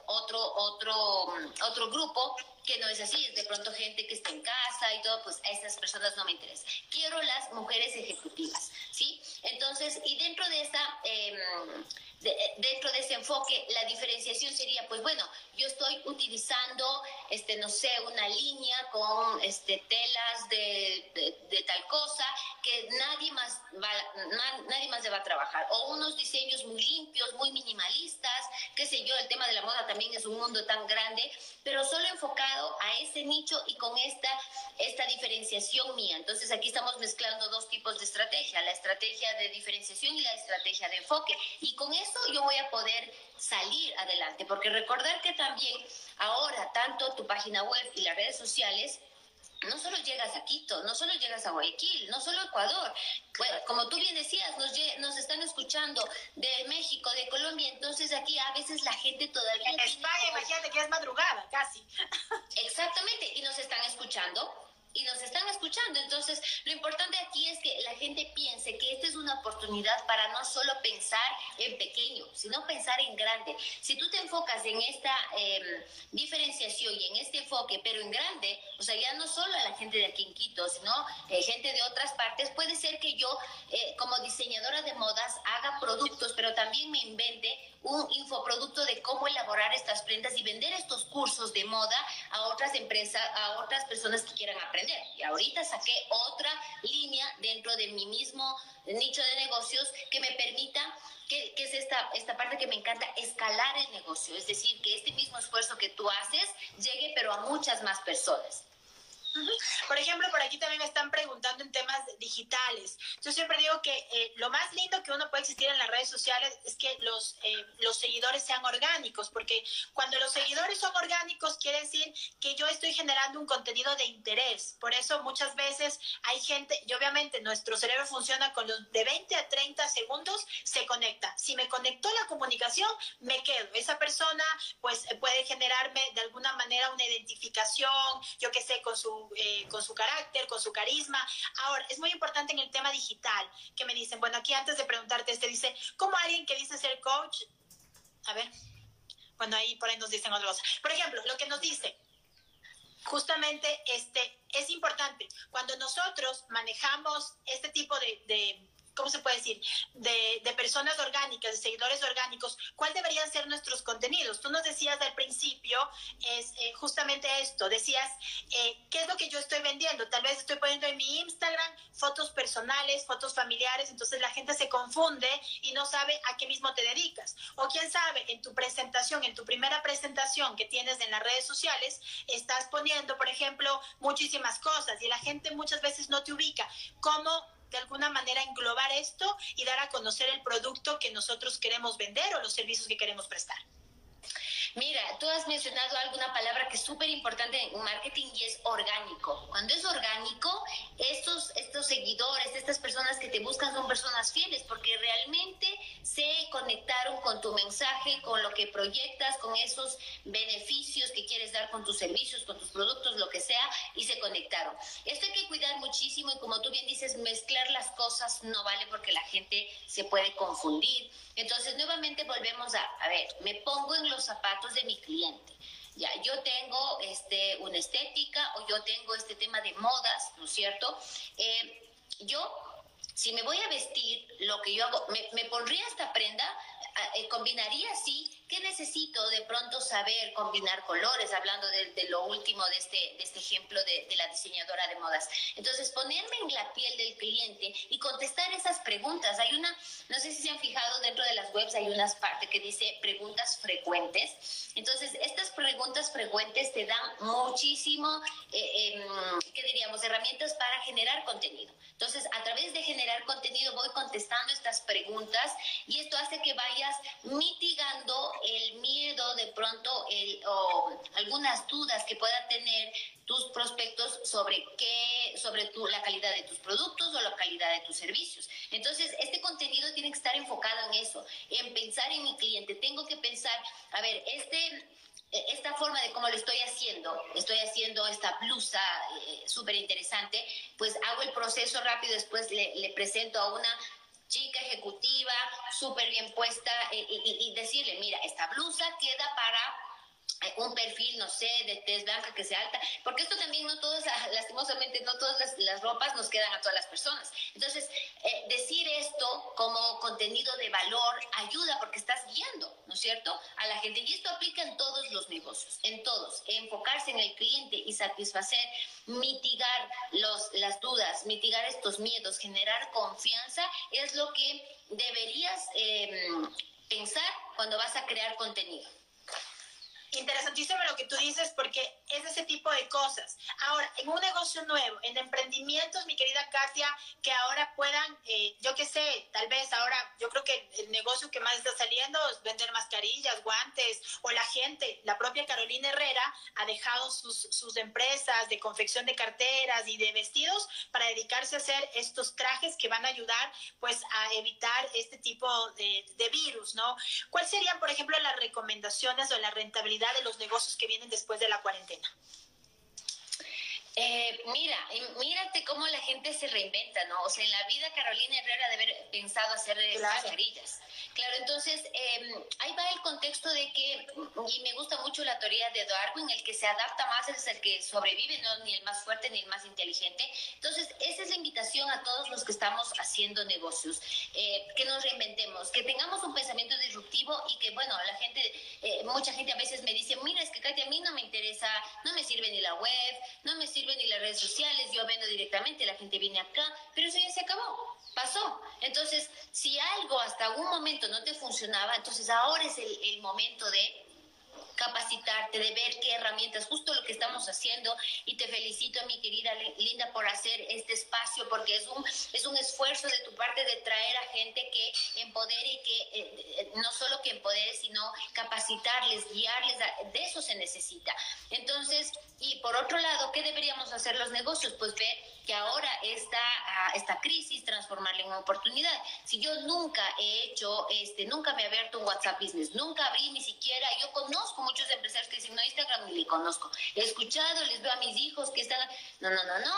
otro grupo que no es así, es de pronto gente que está en casa y todo, pues a estas personas no me interesa. Quiero las mujeres ejecutivas, ¿sí? Entonces, y dentro de esta... dentro de ese enfoque, la diferenciación sería, pues bueno, yo estoy utilizando, no sé, una línea con telas de tal cosa que nadie más le va a trabajar, o unos diseños muy limpios, muy minimalistas, qué sé yo, el tema de la moda también es un mundo tan grande, pero solo enfocado a ese nicho y con esta diferenciación mía. Entonces aquí estamos mezclando dos tipos de estrategia, la estrategia de diferenciación y la estrategia de enfoque, y con eso yo voy a poder salir adelante, porque recordar que también ahora tanto tu página web y las redes sociales no solo llegas a Quito, no solo llegas a Guayaquil, no solo a Ecuador. Bueno, como tú bien decías, nos están escuchando de México, de Colombia, entonces aquí a veces la gente todavía... En España, imagínate que es madrugada, casi. Exactamente, y nos están escuchando. Entonces lo importante aquí es que la gente piense que esta es una oportunidad para no solo pensar en pequeño, sino pensar en grande. Si tú te enfocas en esta diferenciación y en este enfoque, pero en grande, o sea, ya no solo a la gente de aquí en Quito, sino gente de otras partes, puede ser que yo como diseñadora de modas haga productos, pero también me invente un infoproducto de cómo elaborar estas prendas y vender estos cursos de moda a otras empresas, a otras personas que quieran aprender. Y ahorita saqué otra línea dentro de mi mismo nicho de negocios que me permita, que es esta parte que me encanta, escalar el negocio. Es decir, que este mismo esfuerzo que tú haces llegue pero a muchas más personas. Por ejemplo, por aquí también me están preguntando en temas digitales. Yo siempre digo que lo más lindo que uno puede existir en las redes sociales es que los seguidores sean orgánicos, porque cuando los seguidores son orgánicos quiere decir que yo estoy generando un contenido de interés. Por eso muchas veces hay gente, y obviamente nuestro cerebro funciona con los de 20 a 30 segundos, se conecta. Si me conectó la comunicación, me quedo. Esa persona pues puede generarme de alguna manera una identificación, yo qué sé, con su carácter, con su carisma. Ahora, es muy importante en el tema digital, que me dicen, bueno, aquí antes de preguntarte, dice, ¿cómo alguien que dice ser coach? A ver, bueno, ahí por ahí nos dicen otra cosa. Por ejemplo, lo que nos dice, justamente es importante, cuando nosotros manejamos este tipo de ¿cómo se puede decir? De personas orgánicas, de seguidores orgánicos, ¿cuál deberían ser nuestros contenidos? Tú nos decías al principio, es justamente esto, decías, ¿qué es lo que yo estoy vendiendo? Tal vez estoy poniendo en mi Instagram fotos personales, fotos familiares, entonces la gente se confunde y no sabe a qué mismo te dedicas. O quién sabe, en tu presentación, en tu primera presentación que tienes en las redes sociales, estás poniendo, por ejemplo, muchísimas cosas y la gente muchas veces no te ubica. ¿Cómo de alguna manera englobar esto y dar a conocer el producto que nosotros queremos vender o los servicios que queremos prestar? Mira, tú has mencionado alguna palabra que es súper importante en marketing y es orgánico. Cuando es orgánico, estos seguidores, estas personas que te buscan son personas fieles porque realmente se conectaron con tu mensaje, con lo que proyectas, con esos beneficios que quieres dar con tus servicios, con tus productos, lo que sea, y se conectaron. Esto hay que cuidar muchísimo y como tú bien dices, mezclar las cosas no vale porque la gente se puede confundir. Entonces, nuevamente volvemos a ver, me pongo en los zapatos de mi cliente. Ya, yo tengo una estética o yo tengo este tema de modas, ¿no es cierto? Si me voy a vestir, lo que yo hago, me pondría esta prenda, combinaría así. ¿Qué necesito de pronto saber combinar colores? Hablando de lo último de este ejemplo de la diseñadora de modas. Entonces, ponerme en la piel del cliente y contestar esas preguntas. No sé si se han fijado, dentro de las webs hay unas partes que dice preguntas frecuentes. Entonces, estas preguntas frecuentes te dan muchísimo, ¿qué diríamos? Herramientas para generar contenido. Entonces, a través de generar contenido voy contestando estas preguntas y esto hace que vayas mitigando el miedo de pronto o algunas dudas que puedan tener tus prospectos sobre sobre la calidad de tus productos o la calidad de tus servicios. Entonces, este contenido tiene que estar enfocado en eso, en pensar en mi cliente. Tengo que pensar, a ver, esta forma de cómo lo estoy haciendo esta blusa súper interesante, pues hago el proceso rápido, después le presento a una chica ejecutiva súper bien puesta y decirle, mira, esta blusa queda para un perfil, no sé, de tez blanca que sea alta, porque esto también no todos, lastimosamente, no todas las ropas nos quedan a todas las personas. Entonces, decir esto como contenido de valor ayuda porque estás guiando, ¿no es cierto?, a la gente. Y esto aplica en todos los negocios, en todos. Enfocarse en el cliente y satisfacer, mitigar las dudas, mitigar estos miedos, generar confianza, es lo que deberías pensar cuando vas a crear contenido. Interesantísimo lo que tú dices porque es ese tipo de cosas. Ahora, en un negocio nuevo, en emprendimientos, mi querida Katia, que ahora puedan, yo qué sé, tal vez ahora, yo creo que el negocio que más está saliendo es vender mascarillas, guantes, o la gente, la propia Carolina Herrera ha dejado sus empresas de confección de carteras y de vestidos para dedicarse a hacer estos trajes que van a ayudar pues a evitar este tipo de virus, ¿no? ¿Cuáles serían, por ejemplo, las recomendaciones o la rentabilidad de los negocios que vienen después de la cuarentena? Mírate cómo la gente se reinventa, ¿no? O sea, en la vida Carolina Herrera debe haber pensado hacer mascarillas. Claro, entonces ahí va el contexto de que, y me gusta mucho la teoría de Darwin, el que se adapta más es el que sobrevive, no ni el más fuerte ni el más inteligente. Entonces, esa es la invitación a todos los que estamos haciendo negocios, que nos reinventemos, que tengamos un pensamiento disruptivo y que, bueno, la gente, mucha gente a veces me dice, mira, es que Katia, a mí no me interesa, no me sirve ni la web, no me sirve ni las redes sociales, yo vendo directamente, la gente viene acá, pero eso ya se acabó, pasó. Entonces, si algo hasta algún momento no te funcionaba, entonces ahora es el momento de capacitarte, de ver qué herramientas, justo lo que estamos haciendo, y te felicito, mi querida Linda, por hacer este espacio, porque es un esfuerzo de tu parte de traer a gente que empodere y que no solo que empodere, sino capacitarles, guiarles, de eso se necesita. Entonces, y por otro lado, ¿qué deberíamos hacer los negocios? Pues ver que ahora esta crisis, transformarla en una oportunidad. Si yo nunca he hecho, nunca me he abierto un WhatsApp Business, nunca abrí ni siquiera, yo conozco muchos empresarios que dicen, no, Instagram ni le conozco. He escuchado, les veo a mis hijos que están, no.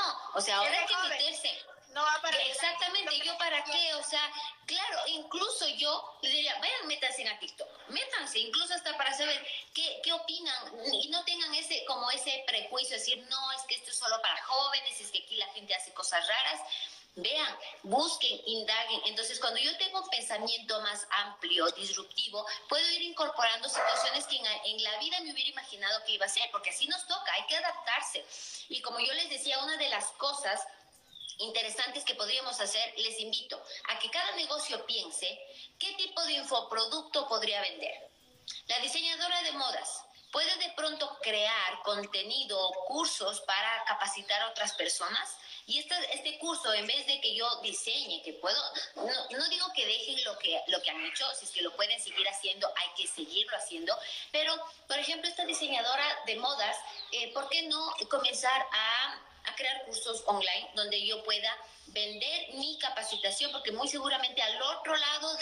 O sea, ahora hay que meterse. No va para exactamente, ¿yo para qué? O sea, claro, incluso yo les diría, vayan, métanse a TikTok, métanse, incluso hasta para saber qué opinan y no tengan ese prejuicio, decir, no, es que esto es solo para jóvenes, es que aquí la gente hace cosas raras. Vean, busquen, indaguen. Entonces, cuando yo tengo un pensamiento más amplio, disruptivo, puedo ir incorporando situaciones que en la vida me hubiera imaginado que iba a ser, porque así nos toca, hay que adaptarse. Y como yo les decía, una de las cosas interesantes que podríamos hacer, les invito a que cada negocio piense qué tipo de infoproducto podría vender. La diseñadora de modas puede de pronto crear contenido o cursos para capacitar a otras personas. Y este curso, en vez de que yo diseñe, que puedo, no digo que dejen lo que han hecho, si es que lo pueden seguir haciendo, hay que seguirlo haciendo, pero, por ejemplo, esta diseñadora de modas, ¿por qué no comenzar a crear cursos online donde yo pueda vender mi capacitación? Porque muy seguramente al otro lado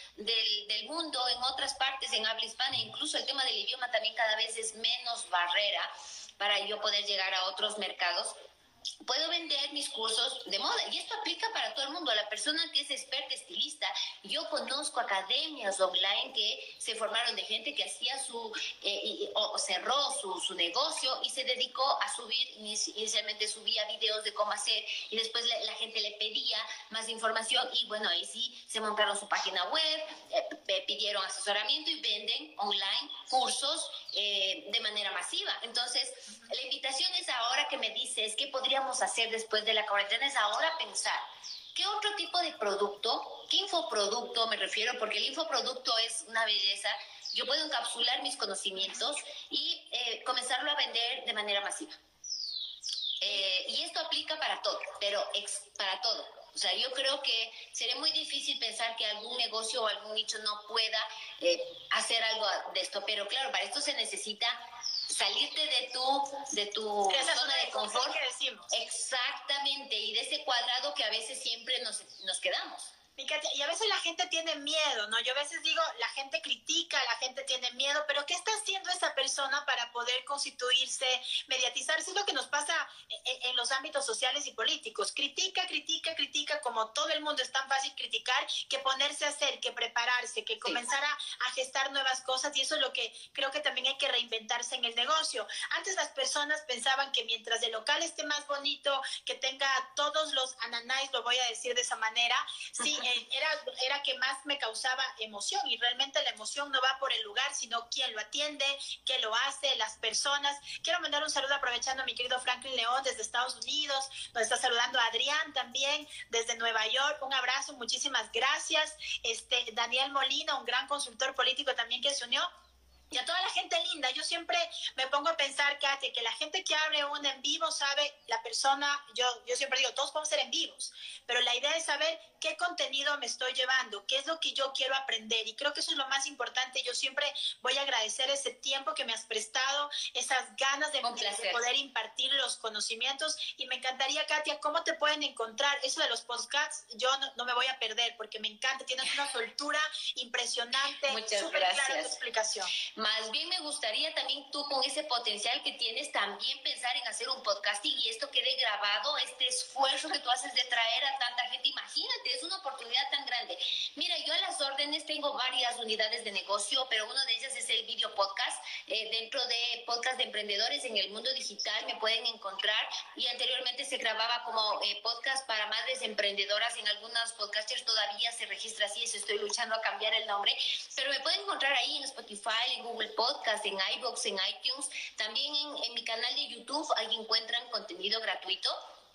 del mundo, en otras partes, en habla hispana, incluso el tema del idioma también cada vez es menos barrera para yo poder llegar a otros mercados. Puedo vender mis cursos de moda y esto aplica para todo el mundo. A la persona que es experta estilista, yo conozco academias online que se formaron de gente que hacía o cerró su negocio y se dedicó a subir. Inicialmente subía videos de cómo hacer y después la gente le pedía más información y bueno, ahí sí se montaron su página web, pidieron asesoramiento y venden online cursos de manera masiva. Entonces, la invitación es ahora que me dices qué podríamos hacer después de la cuarentena, es ahora pensar qué otro tipo de producto, qué infoproducto me refiero, porque el infoproducto es una belleza. Yo puedo encapsular mis conocimientos y comenzarlo a vender de manera masiva. Y esto aplica para todo, pero para todo. O sea, yo creo que sería muy difícil pensar que algún negocio o algún nicho no pueda hacer algo de esto. Pero claro, para esto se necesita salirte de tu zona de confort. Que decimos. Exactamente. veces siempre nos quedamos. Mi Katia, y a veces la gente tiene miedo, ¿no? Yo a veces digo, la gente critica, la gente tiene miedo, pero ¿qué está haciendo esa persona para poder constituirse, mediatizarse? Es lo que nos pasa en los ámbitos sociales y políticos. Critica, critica, critica, como todo el mundo es tan fácil criticar, que ponerse a hacer, que prepararse, que comenzar a gestar nuevas cosas, y eso es lo que creo que también hay que reinventarse en el negocio. Antes las personas pensaban que mientras el local esté más bonito, que tenga todos los ananáis, lo voy a decir de esa manera, sí, era que más me causaba emoción, y realmente la emoción no va por el lugar, sino quién lo atiende, qué lo hace, las personas. Quiero mandar un saludo aprovechando a mi querido Franklin León desde Estados Unidos, nos está saludando Adrián también desde Nueva York, un abrazo, muchísimas gracias. Daniel Molina, un gran consultor político también que se unió. Y a toda la gente linda, yo siempre me pongo a pensar, Katia, que la gente que abre un en vivo sabe, la persona, yo siempre digo, todos podemos ser en vivos, pero la idea es saber qué contenido me estoy llevando, qué es lo que yo quiero aprender, y creo que eso es lo más importante. Yo siempre voy a agradecer ese tiempo que me has prestado, esas ganas de poder impartir los conocimientos, y me encantaría, Katia, ¿cómo te pueden encontrar? Eso de los podcasts, yo no me voy a perder, porque me encanta, tienes una soltura impresionante, súper clara tu explicación. Más bien me gustaría también tú, con ese potencial que tienes, también pensar en hacer un podcasting y esto quede grabado, este esfuerzo que tú haces de traer a tanta gente. Imagínate, es una oportunidad tan grande. Mira, yo a las órdenes tengo varias unidades de negocio, pero una de ellas es el video podcast. Dentro de podcast de emprendedores en el mundo digital me pueden encontrar, y anteriormente se grababa como podcast para madres emprendedoras. En algunos podcasters todavía se registra así, estoy luchando a cambiar el nombre, pero me pueden encontrar ahí en Spotify, en Google Podcast, en iVoox, en iTunes, también en mi canal de YouTube. Ahí encuentran contenido gratuito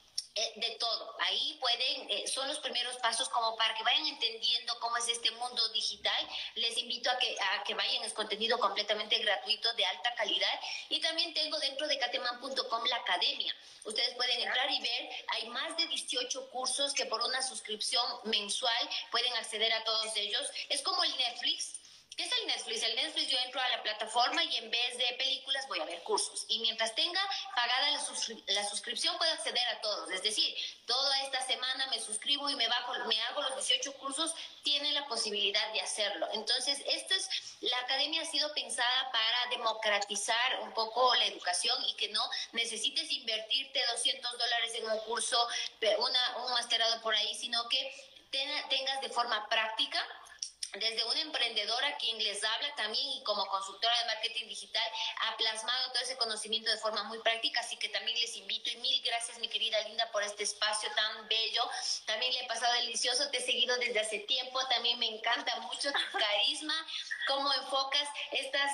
de todo. Ahí pueden, son los primeros pasos como para que vayan entendiendo cómo es este mundo digital. Les invito a que vayan, es contenido completamente gratuito, de alta calidad. Y también tengo dentro de kateman.com la academia. Ustedes pueden entrar y ver, hay más de 18 cursos que por una suscripción mensual pueden acceder a todos ellos. Es como el Netflix. ¿Qué es el Netflix? El Netflix, yo entro a la plataforma y en vez de películas voy a ver cursos. Y mientras tenga pagada la suscripción, puedo acceder a todos. Es decir, toda esta semana me suscribo y me hago los 18 cursos, tienen la posibilidad de hacerlo. Entonces, la academia ha sido pensada para democratizar un poco la educación y que no necesites invertirte $200 en un curso, un masterado por ahí, sino que tengas de forma práctica. Desde una emprendedora quien les habla también, y como consultora de marketing digital, ha plasmado todo ese conocimiento de forma muy práctica, así que también les invito. Y mil gracias, mi querida Linda, por este espacio tan bello. También le he pasado delicioso, te he seguido desde hace tiempo, también me encanta mucho tu carisma, cómo enfocas estas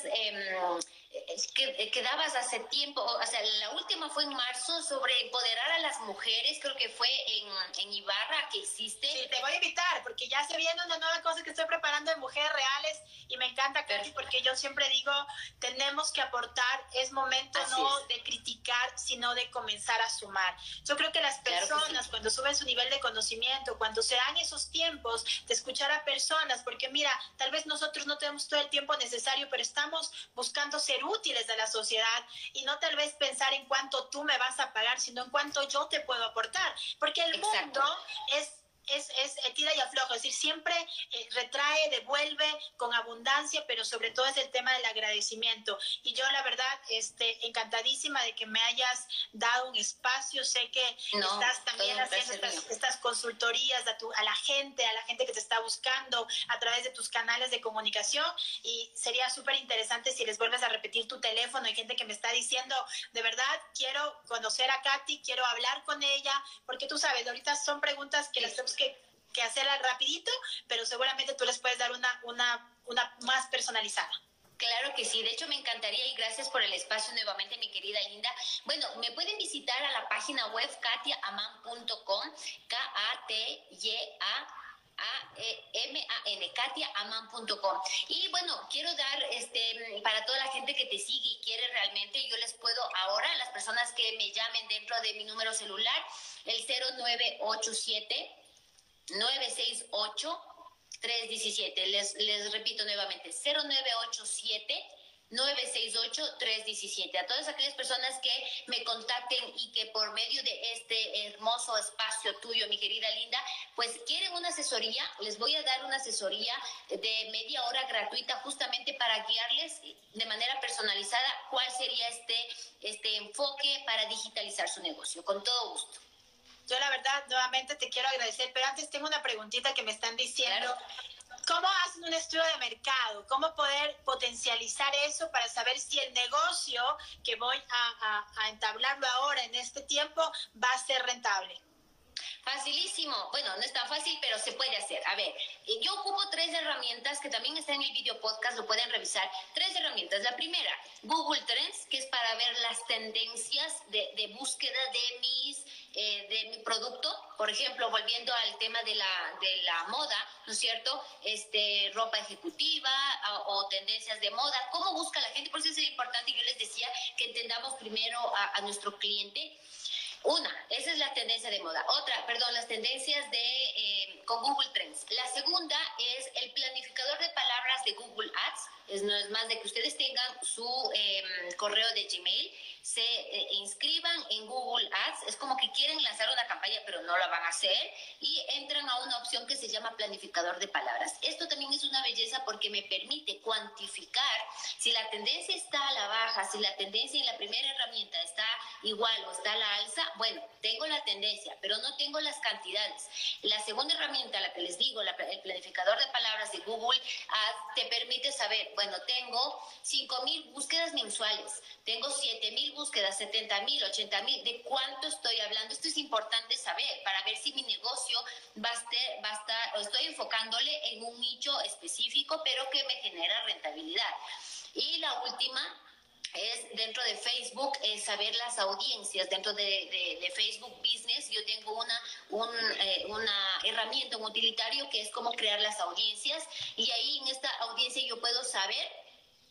que dabas hace tiempo. O sea, la última fue en marzo, sobre empoderar a las mujeres, creo que fue en Ibarra que hiciste. Sí, te voy a invitar, porque ya se viene una nueva cosa que estoy preparando de Mujeres Reales, y me encanta, Katy, porque yo siempre digo, tenemos que aportar, es momento de criticar, sino de comenzar a sumar. Yo creo que las personas, cuando suben su nivel de conocimiento, cuando se dan esos tiempos de escuchar a personas, porque mira, tal vez nosotros no tenemos todo el tiempo necesario, pero estamos buscando ser útiles a la sociedad, y no tal vez pensar en cuánto tú me vas a pagar, sino en cuánto yo te puedo aportar, porque el mundo es tira y afloja, es decir, siempre retrae, devuelve con abundancia, pero sobre todo es el tema del agradecimiento. Y yo, la verdad, encantadísima de que me hayas dado un espacio. Sé que estás también haciendo estas consultorías a la gente que te está buscando a través de tus canales de comunicación, y sería súper interesante si les vuelves a repetir tu teléfono. Hay gente que me está diciendo, de verdad, quiero conocer a Katy, quiero hablar con ella, porque tú sabes, ahorita son preguntas que las tenemos que hacerla rapidito, pero seguramente tú les puedes dar una más personalizada. Claro que sí, de hecho me encantaría, y gracias por el espacio nuevamente, mi querida Linda. Bueno, me pueden visitar a la página web katiaaman.com, katiaaman.com. Y bueno, quiero dar para toda la gente que te sigue y quiere realmente, yo les puedo ahora, las personas que me llamen dentro de mi número celular, el 0987 968 317. Les repito nuevamente, 0987 968-317. A todas aquellas personas que me contacten y que por medio de este hermoso espacio tuyo, mi querida Linda, pues quieren una asesoría, les voy a dar una asesoría de media hora gratuita justamente para guiarles de manera personalizada cuál sería este enfoque para digitalizar su negocio. Con todo gusto. Yo la verdad nuevamente te quiero agradecer, pero antes tengo una preguntita que me están diciendo. Claro. ¿Cómo hacen un estudio de mercado? ¿Cómo poder potencializar eso para saber si el negocio que voy a entablarlo ahora en este tiempo va a ser rentable? Facilísimo. Bueno, no es tan fácil, pero se puede hacer. A ver, yo ocupo 3 herramientas que también están en el video podcast, lo pueden revisar. 3 herramientas. La primera, Google Trends, que es para ver las tendencias de búsqueda de mi producto. Por ejemplo, volviendo al tema de la moda, ¿no es cierto? Ropa ejecutiva o tendencias de moda. ¿Cómo busca la gente? Por eso es importante, yo les decía, que entendamos primero a nuestro cliente. Una, esa es la tendencia de moda. Otra, las tendencias con Google Trends. La segunda es el planificador de palabras de Google Ads. No es más de que ustedes tengan su correo de Gmail, se inscriban en Google Ads. Es como que quieren lanzar una campaña, pero no la van a hacer, y entran a una opción que se llama planificador de palabras. Esto también es una belleza porque me permite cuantificar si la tendencia está a la baja, si la tendencia en la primera herramienta está igual o está a la alza. Bueno, tengo la tendencia, pero no tengo las cantidades. La segunda herramienta, la que les digo, el planificador de palabras de Google Ads, te permite saber, bueno, tengo 5,000 búsquedas mensuales, tengo 7,000 búsquedas, 70,000, 80,000, ¿de cuánto estoy hablando? Esto es importante saber para ver si mi negocio va a estar, o estoy enfocándole en un nicho específico, pero que me genera rentabilidad. Y la última es dentro de Facebook, saber las audiencias. Dentro de Facebook Business yo tengo una herramienta, un utilitario que es como crear las audiencias, y ahí en esta audiencia yo puedo saber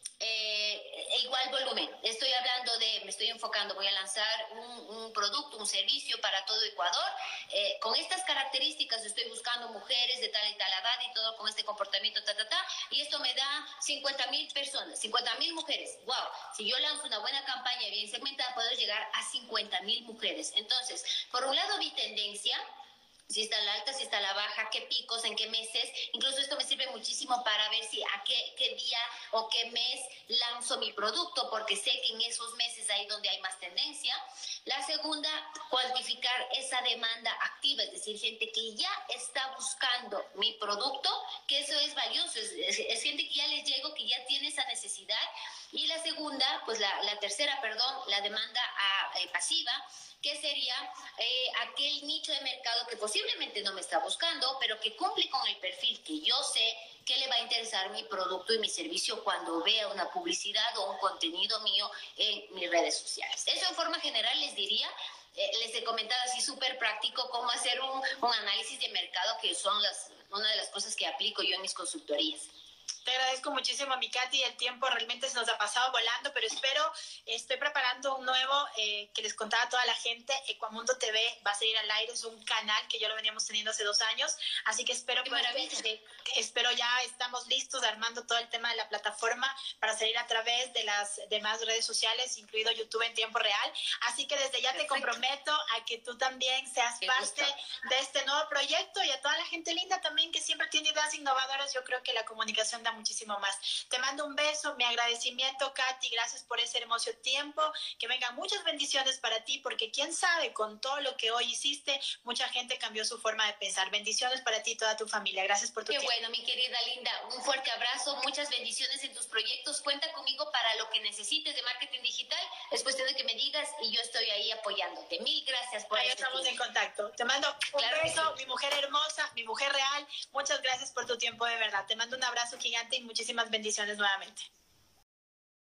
igual volumen. Estoy hablando me estoy enfocando, voy a lanzar un producto, un servicio para todo Ecuador. Con estas características estoy buscando mujeres de tal y tal edad y todo con este comportamiento, y esto me da 50,000 personas, 50,000 mujeres. Wow, si yo lanzo una buena campaña bien segmentada, puedo llegar a 50,000 mujeres. Entonces, por un lado vi tendencia, si está la alta, si está la baja, qué picos, en qué meses. Incluso esto me sirve muchísimo para ver si a qué día o qué mes lanzo mi producto, porque sé que en esos meses ahí donde hay más tendencia. La segunda, cuantificar esa demanda activa, es decir, gente que ya está buscando mi producto, que eso es valioso, es gente que ya les llego, que ya tiene esa necesidad. Y la segunda, pues la tercera, la demanda pasiva, que sería aquel nicho de mercado que posiblemente no me está buscando, pero que cumple con el perfil que yo sé que le va a interesar mi producto y mi servicio cuando vea una publicidad o un contenido mío en mis redes sociales. Eso en forma general les diría. Les he comentado así súper práctico cómo hacer un análisis de mercado, que son una de las cosas que aplico yo en mis consultorías. Te agradezco muchísimo, mi Katy. El tiempo realmente se nos ha pasado volando, pero estoy preparando un nuevo que les contaba a toda la gente. Ecuamundo TV va a seguir al aire, es un canal que yo lo veníamos teniendo hace 2 años, así que espero ya estamos listos armando todo el tema de la plataforma para salir a través de las demás redes sociales, incluido YouTube en tiempo real. Así que desde ya te comprometo a que tú también seas parte de este nuevo proyecto, y a toda la gente linda también que siempre tiene ideas innovadoras. Yo creo que la comunicación da muchísimo más. Te mando un beso, mi agradecimiento, Katy, gracias por ese hermoso tiempo, que vengan muchas bendiciones para ti, porque quién sabe, con todo lo que hoy hiciste, mucha gente cambió su forma de pensar. Bendiciones para ti y toda tu familia. Gracias por tu tiempo. Qué bueno, mi querida Linda, un fuerte abrazo, muchas bendiciones en tus proyectos. Cuenta conmigo para lo que necesites de marketing digital. Es cuestión de que me digas y yo estoy ahí apoyándote. Mil gracias por ahí estamos en contacto. Te mando un beso, mi mujer hermosa, mi mujer real. Muchas gracias por tu tiempo, de verdad. Te mando un abrazo gigante y muchísimas bendiciones nuevamente.